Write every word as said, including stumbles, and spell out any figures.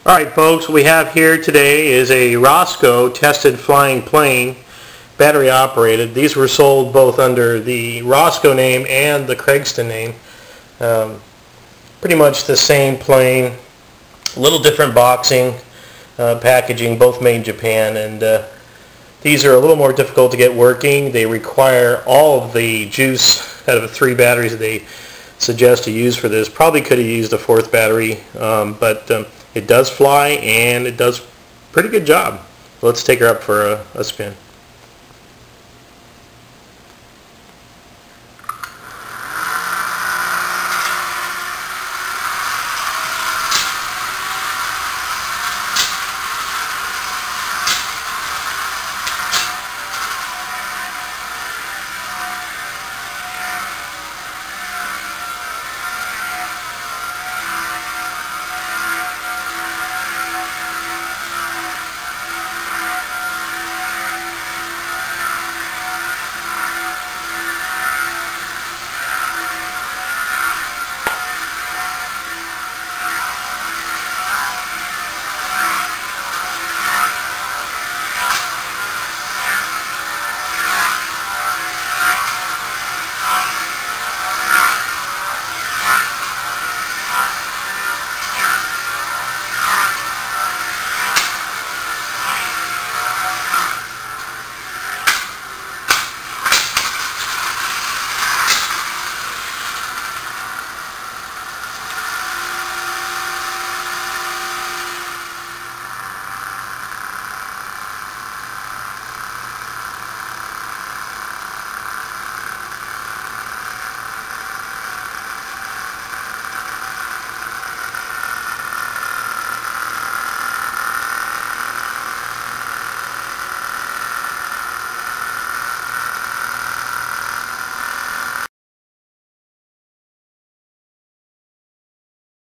Alright folks, what we have here today is a Rosko tested flying plane, battery operated. These were sold both under the Rosko name and the Craigston name. Um, pretty much the same plane, a little different boxing, uh, packaging, both made in Japan, and uh, these are a little more difficult to get working. They require all of the juice out of the three batteries that they suggest to use for this. Probably could have used a fourth battery, um, but um, it does fly and it does a pretty good job. Let's take her up for a, a spin.